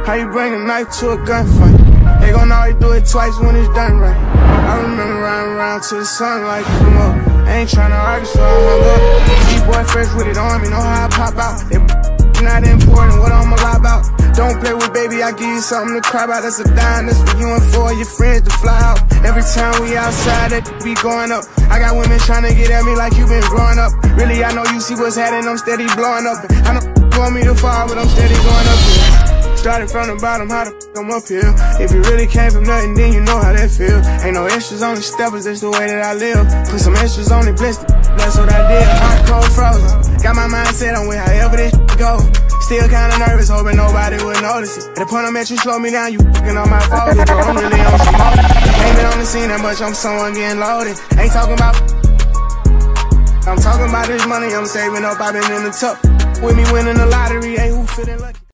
How you bring a knife to a gunfight? They gon' always do it twice when it's done right. I remember riding around till the sunlight come up. I ain't tryna argue, so I hung up. D-boy fresh with it on me, know how I pop out. They not important, what I'ma lie about. Don't play with baby, I give you something to cry about. That's a dime, that's for you and for your friends to fly out. Every time we outside, that be going up. I got women tryna get at me like you been growing up. Really, I know you see what's happening, I'm steady blowing up. I know you want me to fall, but I'm steady going up here. Started from the bottom, how the f I'm up here? If you really came from nothing, then you know how that feel. Ain't no extras on the steppers, that's the way that I live. Put some extras on the blister, that's what I did. Hot, cold, frozen. Got my mindset on with however this go. Still kinda nervous, hoping nobody would notice it. At the point I'm at, you slow me down, you fucking on my phone. But I'm really on some more. Ain't been on the scene that much, I'm someone getting loaded. Ain't talking about I'm talking about this money I'm saving up, I've been in the tuck. With me winning the lottery, ain't who feeling lucky.